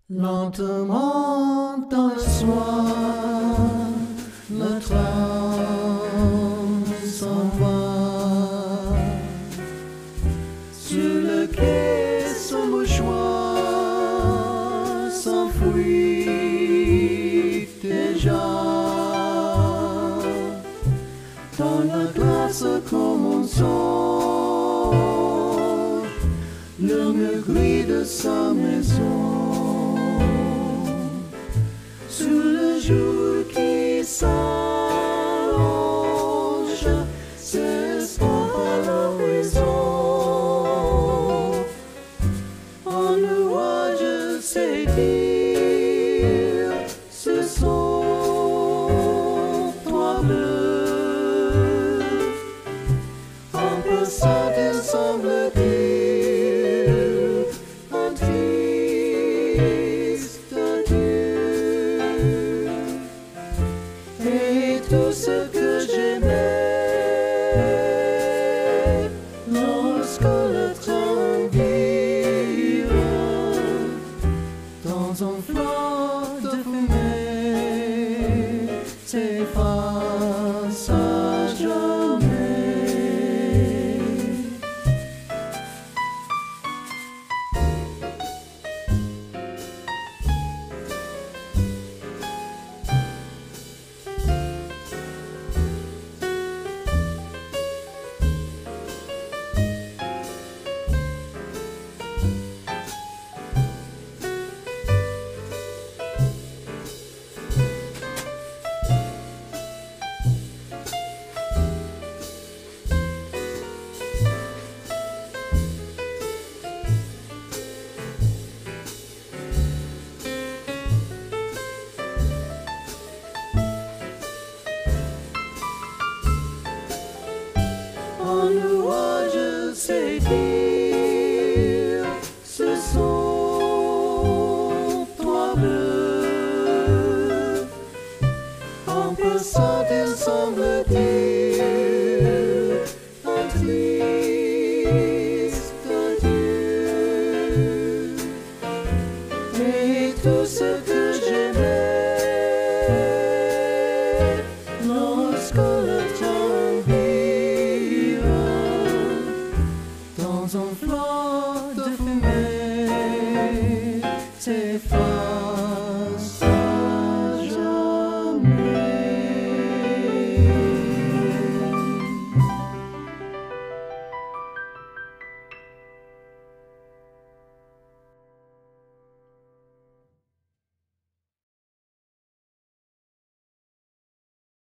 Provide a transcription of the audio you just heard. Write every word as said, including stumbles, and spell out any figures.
Lentement dans le soir, notre âme s'en va. Sur le quai, son mouchoir s'enfuit déjà. Dans la glace comme on sort, le mur gris de sa maison. Sous le jour qui s'allonge, s'estompe à l'horizon. En nuages, c'est dire, ce sont toi bleu. En passant, il semble dire un triste adieu. Et tout ce que j'aimais lorsque le train vire dans un flot de fumée s'efface à jamais. En nuages, c'est dire, ce sont toi bleu. En passant, il semble dire un triste adieu. Et tout ce que j'aimais lorsque le train vire dans un flot de fumée s'efface.